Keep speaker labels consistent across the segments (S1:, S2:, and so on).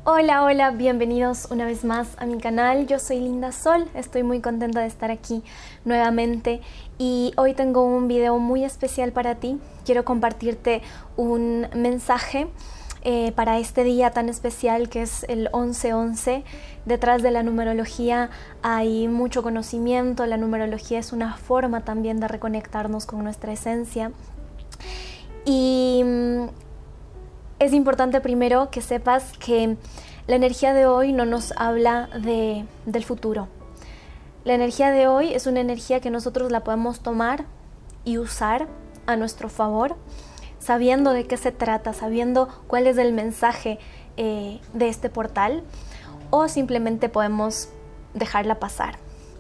S1: Hola, hola, bienvenidos una vez más a mi canal. Yo soy Linda Sol, estoy muy contenta de estar aquí nuevamente y hoy tengo un video muy especial para ti. Quiero compartirte un mensaje para este día tan especial que es el 11-11. Detrás de la numerología hay mucho conocimiento. La numerología es una forma también de reconectarnos con nuestra esencia y es importante primero que sepas que la energía de hoy no nos habla del futuro. La energía de hoy es una energía que nosotros la podemos tomar y usar a nuestro favor, sabiendo de qué se trata, sabiendo cuál es el mensaje de este portal, o simplemente podemos dejarla pasar.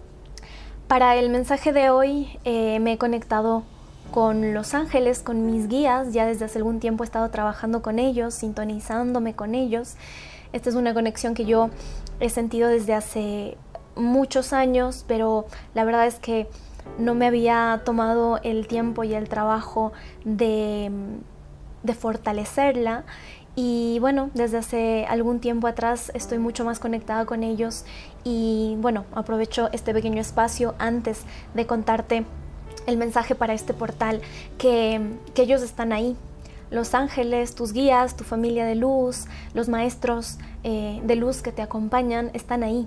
S1: Para el mensaje de hoy me he conectado con los ángeles, con mis guías. Ya desde hace algún tiempo he estado trabajando con ellos, sintonizándome con ellos. Esta es una conexión que yo he sentido desde hace muchos años, pero la verdad es que no me había tomado el tiempo y el trabajo de fortalecerla. Y bueno, desde hace algún tiempo atrás estoy mucho más conectada con ellos y bueno, aprovecho este pequeño espacio antes de contarte el mensaje para este portal, que ellos están ahí. Los ángeles, tus guías, tu familia de luz, los maestros de luz que te acompañan están ahí.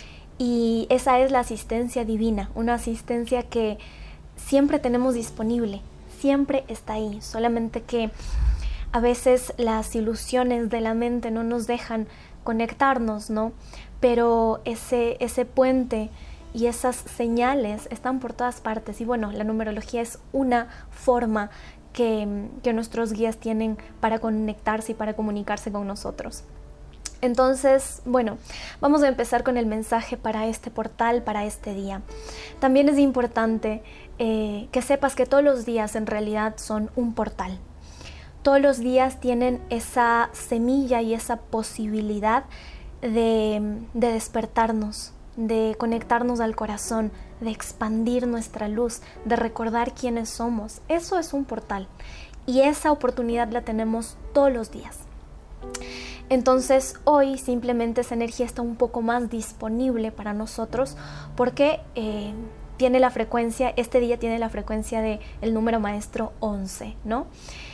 S1: Y esa es la asistencia divina, una asistencia que siempre tenemos disponible, siempre está ahí. Solamente que a veces las ilusiones de la mente no nos dejan conectarnos, ¿no? Pero ese puente y esas señales están por todas partes. Y bueno, la numerología es una forma que nuestros guías tienen para conectarse y para comunicarse con nosotros. Entonces, bueno, vamos a empezar con el mensaje para este portal, para este día. También es importante que sepas que todos los días en realidad son un portal. Todos los días tienen esa semilla y esa posibilidad de despertarnos, de conectarnos al corazón, de expandir nuestra luz, de recordar quiénes somos. Eso es un portal y esa oportunidad la tenemos todos los días. Entonces hoy simplemente esa energía está un poco más disponible para nosotros porque tiene la frecuencia, este día tiene la frecuencia del número maestro 11, ¿no?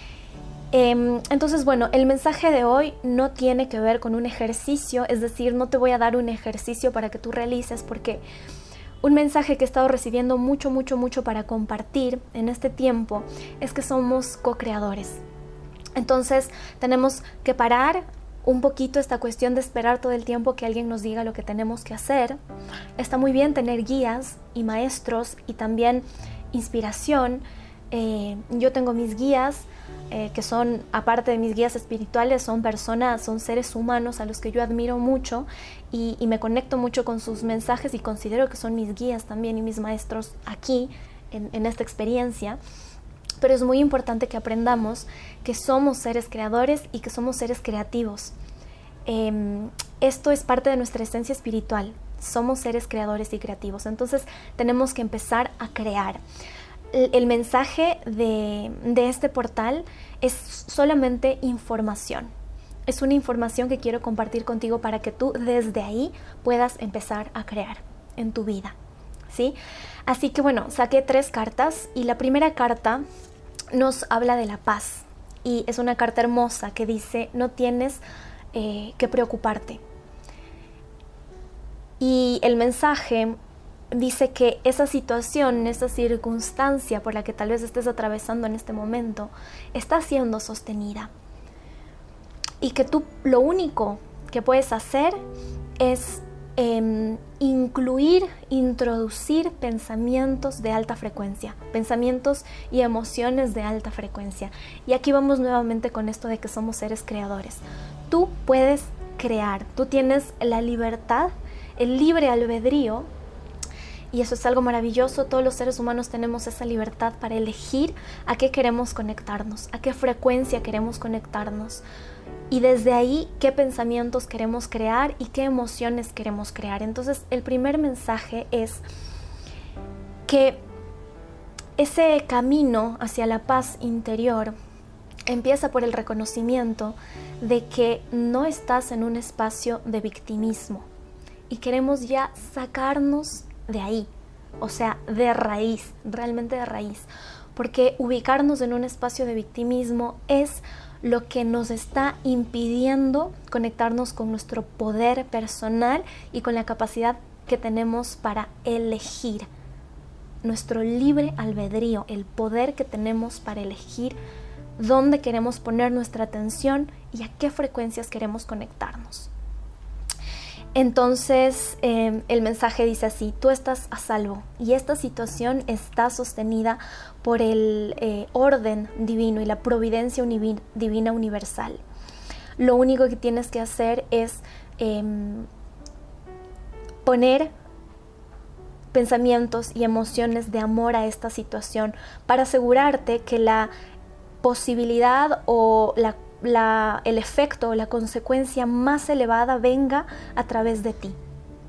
S1: Entonces, bueno, el mensaje de hoy no tiene que ver con un ejercicio, es decir, no te voy a dar un ejercicio para que tú realices, porque un mensaje que he estado recibiendo mucho para compartir en este tiempo es que somos co-creadores. Entonces, tenemos que parar un poquito esta cuestión de esperar todo el tiempo que alguien nos diga lo que tenemos que hacer. Está muy bien tener guías y maestros y también inspiración. Yo tengo mis guías, que son, aparte de mis guías espirituales, son personas, son seres humanos a los que yo admiro mucho y me conecto mucho con sus mensajes y considero que son mis guías también y mis maestros aquí en esta experiencia. Pero es muy importante que aprendamos que somos seres creadores y que somos seres creativos. Esto es parte de nuestra esencia espiritual. Somos seres creadores y creativos. Entonces tenemos que empezar a crear. El mensaje de este portal es solamente información. Es una información que quiero compartir contigo para que tú desde ahí puedas empezar a crear en tu vida, ¿sí? Así que bueno, saqué 3 cartas y la primera carta nos habla de la paz. Y es una carta hermosa que dice, no tienes que preocuparte. Y el mensaje dice que esa situación, esa circunstancia por la que tal vez estés atravesando en este momento, está siendo sostenida. Y que tú lo único que puedes hacer es introducir pensamientos de alta frecuencia, pensamientos y emociones de alta frecuencia. Y aquí vamos nuevamente con esto de que somos seres creadores. Tú puedes crear, tú tienes la libertad, el libre albedrío. Y eso es algo maravilloso. Todos los seres humanos tenemos esa libertad para elegir a qué queremos conectarnos, a qué frecuencia queremos conectarnos. Y desde ahí, qué pensamientos queremos crear y qué emociones queremos crear. Entonces, el primer mensaje es que ese camino hacia la paz interior empieza por el reconocimiento de que no estás en un espacio de victimismo y queremos ya sacarnos de ahí, o sea, de raíz, realmente de raíz, porque ubicarnos en un espacio de victimismo es lo que nos está impidiendo conectarnos con nuestro poder personal y con la capacidad que tenemos para elegir, nuestro libre albedrío, el poder que tenemos para elegir dónde queremos poner nuestra atención y a qué frecuencias queremos conectarnos. Entonces el mensaje dice así: tú estás a salvo y esta situación está sostenida por el orden divino y la providencia divina universal. Lo único que tienes que hacer es poner pensamientos y emociones de amor a esta situación para asegurarte que la posibilidad o el efecto o la consecuencia más elevada venga a través de ti.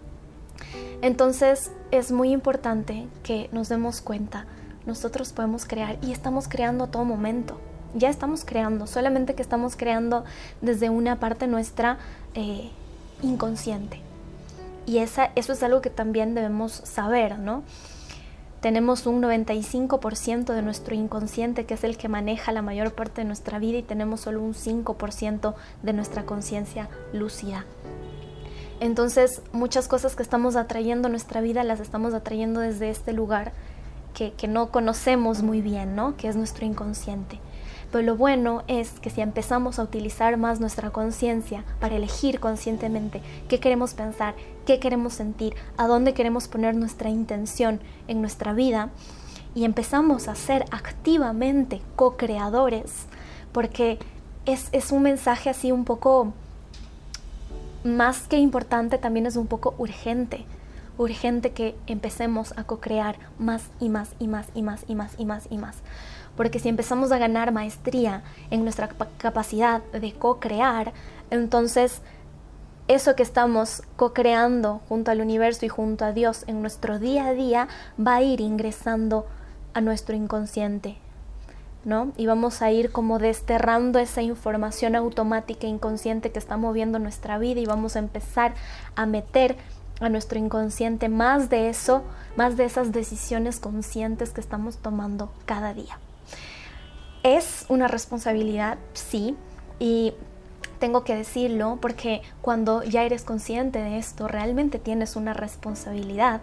S1: Entonces es muy importante que nos demos cuenta, nosotros podemos crear y estamos creando a todo momento, ya estamos creando, solamente que estamos creando desde una parte nuestra inconsciente. Y eso es algo que también debemos saber, ¿no? Tenemos un 95% de nuestro inconsciente, que es el que maneja la mayor parte de nuestra vida, y tenemos solo un 5% de nuestra conciencia lúcida. Entonces, muchas cosas que estamos atrayendo a nuestra vida las estamos atrayendo desde este lugar que no conocemos muy bien, ¿no? Que es nuestro inconsciente. Pero lo bueno es que si empezamos a utilizar más nuestra conciencia para elegir conscientemente qué queremos pensar, qué queremos sentir, a dónde queremos poner nuestra intención en nuestra vida, y empezamos a ser activamente co-creadores, porque es un mensaje así un poco más que importante, también es un poco urgente que empecemos a co-crear más y más y más y más y más y más y más. Porque si empezamos a ganar maestría en nuestra capacidad de co-crear, entonces eso que estamos co-creando junto al universo y junto a Dios en nuestro día a día va a ir ingresando a nuestro inconsciente, ¿no? Y vamos a ir como desterrando esa información automática e inconsciente que está moviendo nuestra vida, y vamos a empezar a meter a nuestro inconsciente más de eso, más de esas decisiones conscientes que estamos tomando cada día. Es una responsabilidad, sí, y tengo que decirlo porque cuando ya eres consciente de esto, realmente tienes una responsabilidad,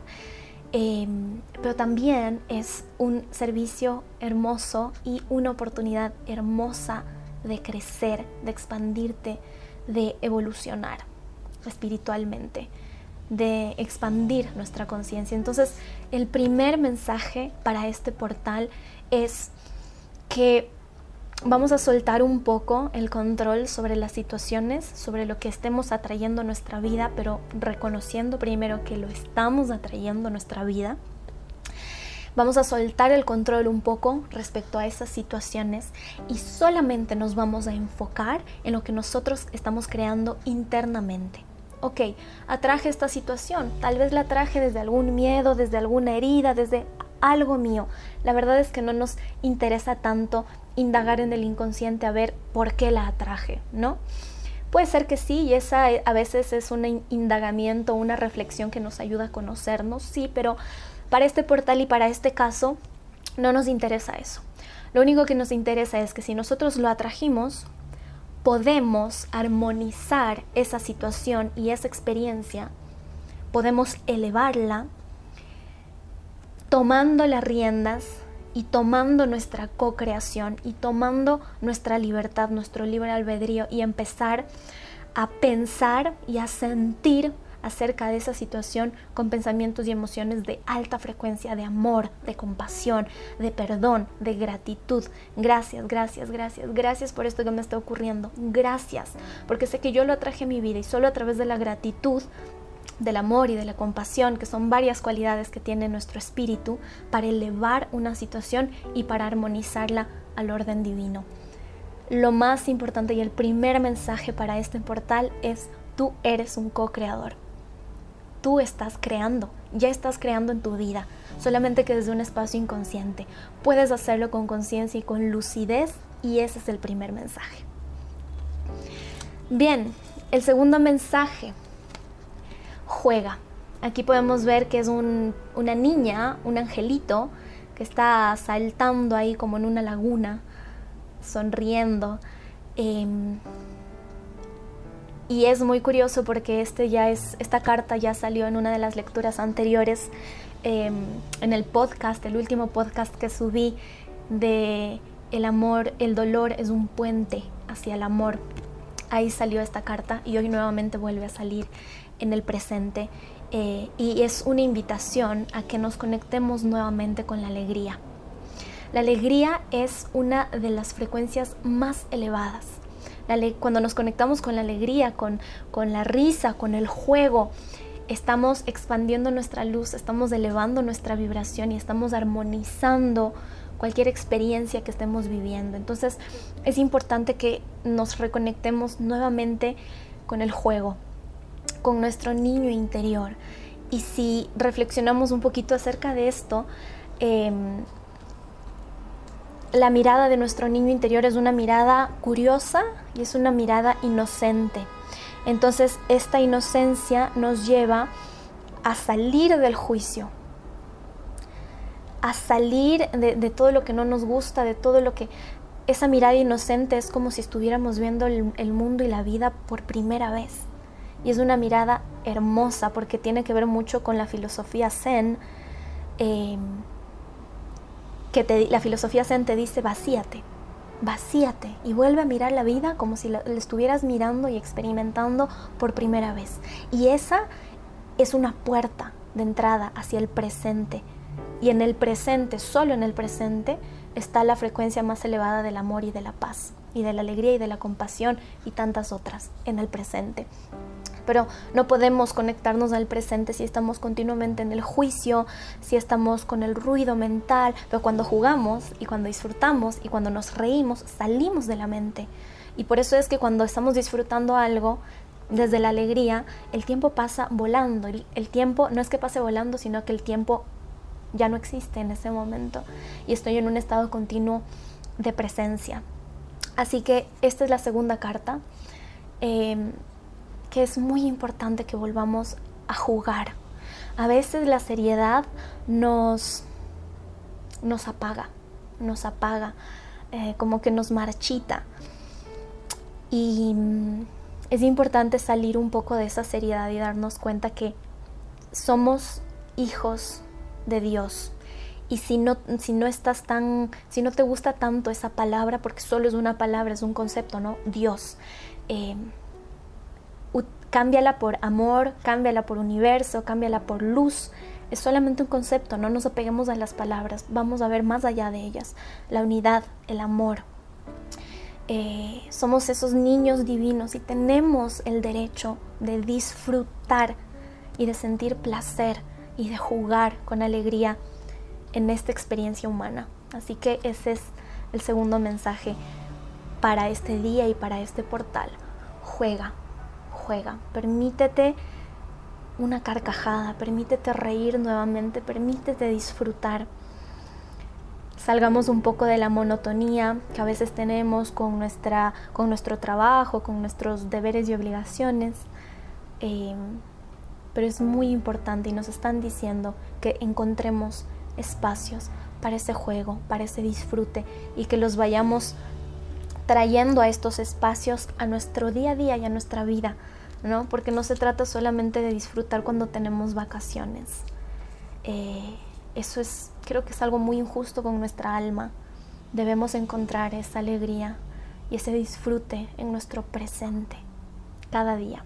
S1: pero también es un servicio hermoso y una oportunidad hermosa de crecer, de expandirte, de evolucionar espiritualmente, de expandir nuestra conciencia. Entonces, el primer mensaje para este portal es que vamos a soltar un poco el control sobre las situaciones, sobre lo que estemos atrayendo a nuestra vida, pero reconociendo primero que lo estamos atrayendo a nuestra vida. Vamos a soltar el control un poco respecto a esas situaciones y solamente nos vamos a enfocar en lo que nosotros estamos creando internamente. Ok, atraje esta situación, tal vez la atraje desde algún miedo, desde alguna herida, desde algo mío. La verdad es que no nos interesa tanto indagar en el inconsciente a ver por qué la atraje, ¿no? Puede ser que sí, y esa a veces es un indagamiento, una reflexión que nos ayuda a conocernos, sí, pero para este portal y para este caso no nos interesa eso. Lo único que nos interesa es que si nosotros lo atrajimos, podemos armonizar esa situación y esa experiencia, podemos elevarla tomando las riendas y tomando nuestra co-creación y tomando nuestra libertad, nuestro libre albedrío, y empezar a pensar y a sentir acerca de esa situación con pensamientos y emociones de alta frecuencia, de amor, de compasión, de perdón, de gratitud. Gracias, gracias, gracias, gracias por esto que me está ocurriendo. Gracias, porque sé que yo lo atraje a mi vida, y solo a través de la gratitud, del amor y de la compasión, que son varias cualidades que tiene nuestro espíritu, para elevar una situación y para armonizarla al orden divino. Lo más importante y el primer mensaje para este portal es: tú eres un co-creador. Tú estás creando, ya estás creando en tu vida, solamente que desde un espacio inconsciente. Puedes hacerlo con conciencia y con lucidez Y ese es el primer mensaje. Bien, el segundo mensaje, juega. Aquí podemos ver que es una niña, un angelito, que está saltando ahí como en una laguna, sonriendo. Y es muy curioso porque esta carta ya salió en una de las lecturas anteriores, en el podcast, el último podcast que subí de el amor, el dolor es un puente hacia el amor. Ahí salió esta carta y hoy nuevamente vuelve a salir en el presente. Y es una invitación a que nos conectemos nuevamente con la alegría. La alegría es una de las frecuencias más elevadas. Cuando nos conectamos con la alegría, con la risa, con el juego, estamos expandiendo nuestra luz, estamos elevando nuestra vibración y estamos armonizando cualquier experiencia que estemos viviendo. Entonces es importante que nos reconectemos nuevamente con el juego, con nuestro niño interior. Y si reflexionamos un poquito acerca de esto, la mirada de nuestro niño interior es una mirada curiosa y es una mirada inocente. Entonces esta inocencia nos lleva a salir del juicio, a salir de todo lo que no nos gusta, de todo lo que... Esa mirada inocente es como si estuviéramos viendo el mundo y la vida por primera vez. Y es una mirada hermosa porque tiene que ver mucho con la filosofía Zen, la filosofía Zen te dice vacíate y vuelve a mirar la vida como si la estuvieras mirando y experimentando por primera vez. Y esa es una puerta de entrada hacia el presente. Y en el presente, solo en el presente, está la frecuencia más elevada del amor y de la paz, y de la alegría y de la compasión y tantas otras en el presente. Pero no podemos conectarnos al presente si estamos continuamente en el juicio, si estamos con el ruido mental. Pero cuando jugamos y cuando disfrutamos y cuando nos reímos, salimos de la mente. Y por eso es que cuando estamos disfrutando algo desde la alegría, el tiempo pasa volando. El tiempo no es que pase volando, sino que el tiempo ya no existe en ese momento. Y estoy en un estado continuo de presencia. Así que esta es la segunda carta. Que es muy importante que volvamos a jugar. A veces la seriedad nos apaga, como que nos marchita. Y es importante salir un poco de esa seriedad y darnos cuenta que somos hijos de Dios. Y si no te gusta tanto esa palabra, porque solo es una palabra, es un concepto, ¿no? Dios. Cámbiala por amor, cámbiala por universo, cámbiala por luz. Es solamente un concepto, no nos apeguemos a las palabras, vamos a ver más allá de ellas. La unidad, el amor. Somos esos niños divinos y tenemos el derecho de disfrutar y de sentir placer y de jugar con alegría en esta experiencia humana. Así que ese es el segundo mensaje para este día y para este portal. Juega. Permítete una carcajada, permítete reír nuevamente, permítete disfrutar. Salgamos un poco de la monotonía que a veces tenemos con nuestro trabajo, con nuestros deberes y obligaciones. Pero es muy importante y nos están diciendo que encontremos espacios para ese juego, para ese disfrute y que los vayamos trayendo a estos espacios a nuestro día a día y a nuestra vida, ¿no? Porque no se trata solamente de disfrutar cuando tenemos vacaciones. Eso creo que es algo muy injusto con nuestra alma. Debemos encontrar esa alegría y ese disfrute en nuestro presente, cada día.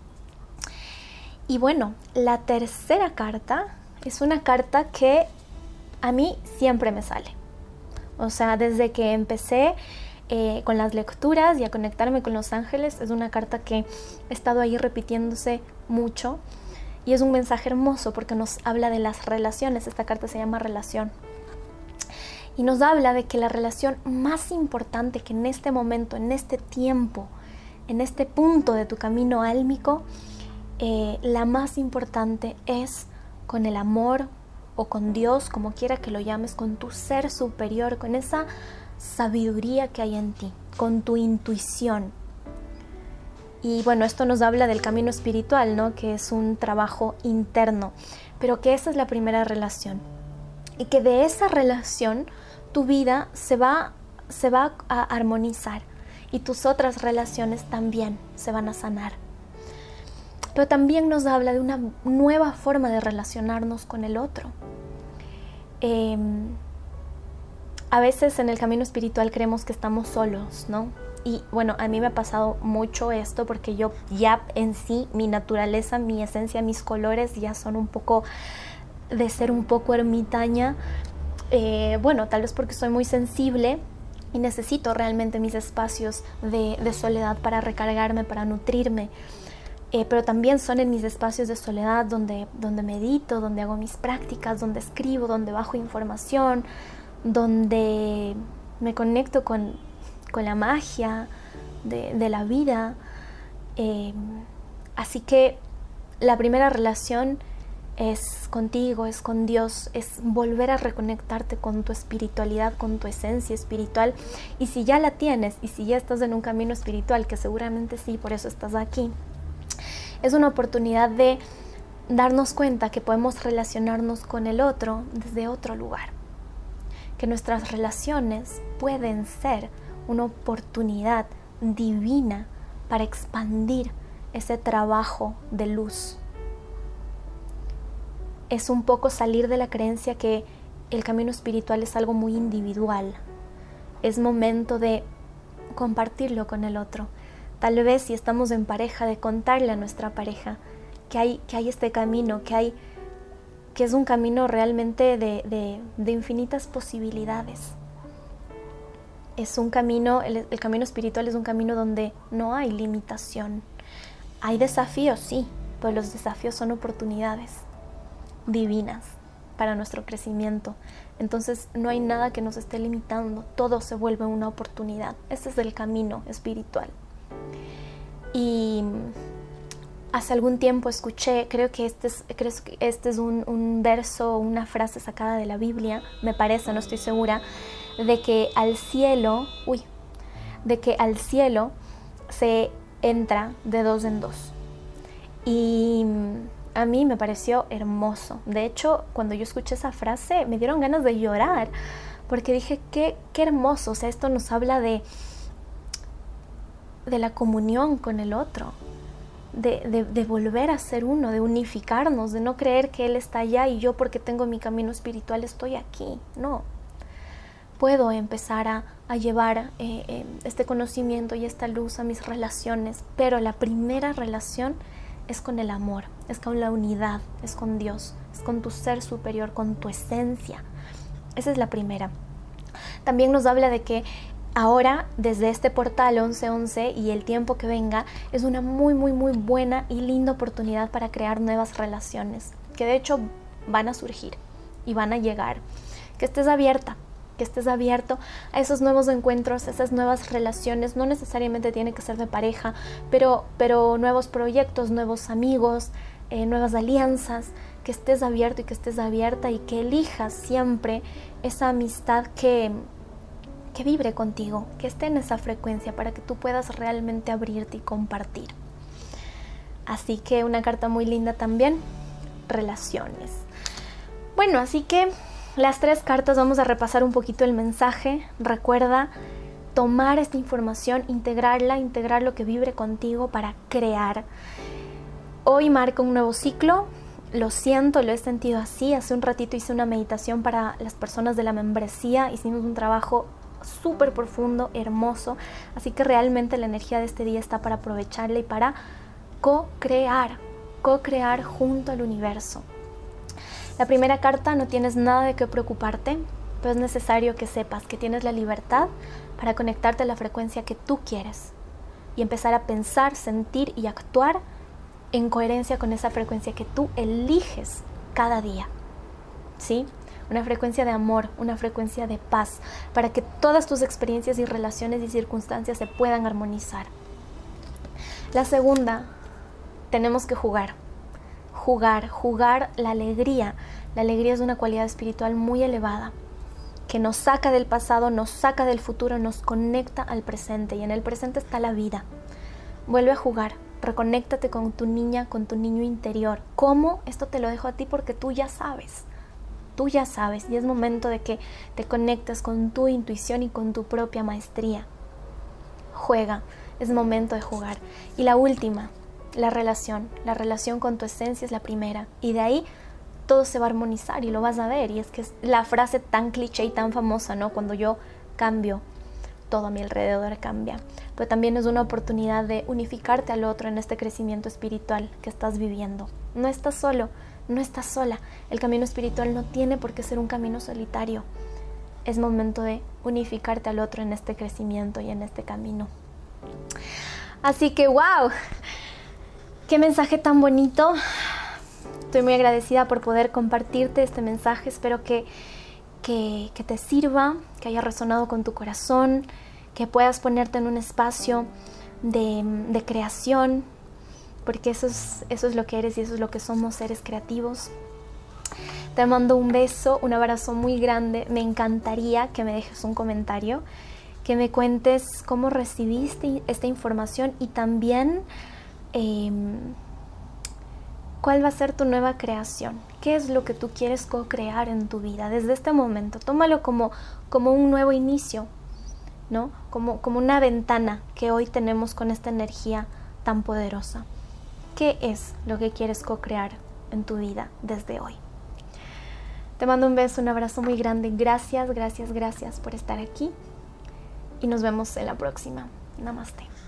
S1: Y bueno, la tercera carta es una carta que a mí siempre me sale. O sea, desde que empecé con las lecturas y a conectarme con los ángeles, es una carta que he estado ahí repitiéndose mucho y es un mensaje hermoso porque nos habla de las relaciones. Esta carta se llama relación y nos habla de que la relación más importante que en este momento, en este tiempo, en este punto de tu camino álmico, la más importante es con el amor o con Dios, como quiera que lo llames, con tu ser superior, con esa sabiduría que hay en ti, con tu intuición. Y bueno, esto nos habla del camino espiritual, ¿no? Que es un trabajo interno, pero que esa es la primera relación. Y que de esa relación tu vida se va a armonizar y tus otras relaciones también se van a sanar. Pero también nos habla de una nueva forma de relacionarnos con el otro. A veces en el camino espiritual creemos que estamos solos, ¿no? Y bueno, a mí me ha pasado mucho esto porque yo ya en sí, mi naturaleza, mi esencia, mis colores ya son un poco de ser un poco ermitaña. Bueno, tal vez porque soy muy sensible y necesito realmente mis espacios de soledad para recargarme, para nutrirme. Pero también son en mis espacios de soledad donde medito, donde hago mis prácticas, donde escribo, donde bajo información, donde me conecto con la magia de la vida. Así que la primera relación es contigo, es con Dios, es volver a reconectarte con tu espiritualidad, con tu esencia espiritual. Y si ya la tienes, y si ya estás en un camino espiritual, que seguramente sí, por eso estás aquí, es una oportunidad de darnos cuenta que podemos relacionarnos con el otro desde otro lugar. Que nuestras relaciones pueden ser una oportunidad divina para expandir ese trabajo de luz. Es un poco salir de la creencia que el camino espiritual es algo muy individual. Es momento de compartirlo con el otro. Tal vez si estamos en pareja, de contarle a nuestra pareja que hay este camino, que es un camino realmente de infinitas posibilidades. Es un camino, el camino espiritual es un camino donde no hay limitación. Hay desafíos, sí, pero los desafíos son oportunidades divinas para nuestro crecimiento. Entonces no hay nada que nos esté limitando, todo se vuelve una oportunidad. Este es el camino espiritual. Y hace algún tiempo escuché, creo que este es un verso, una frase sacada de la Biblia, me parece, no estoy segura, de que al cielo se entra de dos en dos. Y a mí me pareció hermoso. De hecho, cuando yo escuché esa frase, me dieron ganas de llorar, porque dije, qué hermoso. O sea, esto nos habla de la comunión con el otro, de volver a ser uno, de unificarnos, de no creer que Él está allá y yo, porque tengo mi camino espiritual, estoy aquí. No. Puedo empezar a llevar este conocimiento y esta luz a mis relaciones, pero la primera relación es con el amor, es con la unidad, es con Dios, es con tu ser superior, con tu esencia. Esa es la primera. También nos habla de que ahora, desde este portal 1111 y el tiempo que venga, es una muy buena y linda oportunidad para crear nuevas relaciones, que de hecho van a surgir y van a llegar. Que estés abierta, que estés abierto a esos nuevos encuentros, a esas nuevas relaciones. No necesariamente tiene que ser de pareja, pero nuevos proyectos, nuevos amigos, nuevas alianzas. Que estés abierto y que estés abierta y que elijas siempre esa amistad que vibre contigo, que esté en esa frecuencia para que tú puedas realmente abrirte y compartir. Así que una carta muy linda también, relaciones. Bueno, así que las tres cartas, vamos a repasar un poquito el mensaje. Recuerda tomar esta información, integrarla, integrar lo que vibre contigo para crear. Hoy marca un nuevo ciclo. Lo siento, lo he sentido así. Hace un ratito hice una meditación para las personas de la membresía. Hicimos un trabajo súper profundo, hermoso. Así que realmente la energía de este día está para aprovecharla y para co-crear junto al universo. La primera carta: no tienes nada de qué preocuparte, pero es necesario que sepas que tienes la libertad para conectarte a la frecuencia que tú quieres y empezar a pensar, sentir y actuar en coherencia con esa frecuencia que tú eliges cada día, ¿sí? Una frecuencia de amor, una frecuencia de paz, para que todas tus experiencias y relaciones y circunstancias se puedan armonizar. La segunda, tenemos que jugar la alegría. La alegría es una cualidad espiritual muy elevada que nos saca del pasado, nos saca del futuro, nos conecta al presente, y en el presente está la vida. Vuelve a jugar, reconéctate con tu niña, con tu niño interior. ¿Cómo? Esto te lo dejo a ti porque tú ya sabes, y es momento de que te conectes con tu intuición y con tu propia maestría. Juega, es momento de jugar. Y la última, la relación con tu esencia es la primera, y de ahí todo se va a armonizar y lo vas a ver. Y es que es la frase tan cliché y tan famosa, ¿no? Cuando yo cambio, todo a mi alrededor cambia. Pero también es una oportunidad de unificarte al otro en este crecimiento espiritual que estás viviendo. No estás solo, no estás sola. El camino espiritual no tiene por qué ser un camino solitario. Es momento de unificarte al otro en este crecimiento y en este camino. Así que, wow, qué mensaje tan bonito. Estoy muy agradecida por poder compartirte este mensaje. Espero que te sirva, que haya resonado con tu corazón, que puedas ponerte en un espacio de creación, porque eso es lo que eres y eso es lo que somos, seres creativos. Te mando un beso, un abrazo muy grande. Me encantaría que me dejes un comentario, que me cuentes cómo recibiste esta información y también ¿cuál va a ser tu nueva creación? ¿Qué es lo que tú quieres co-crear en tu vida desde este momento? Tómalo como un nuevo inicio, ¿no? Como una ventana que hoy tenemos con esta energía tan poderosa. ¿Qué es lo que quieres co-crear en tu vida desde hoy? Te mando un beso, un abrazo muy grande. Gracias, gracias, gracias por estar aquí. Y nos vemos en la próxima. Namaste.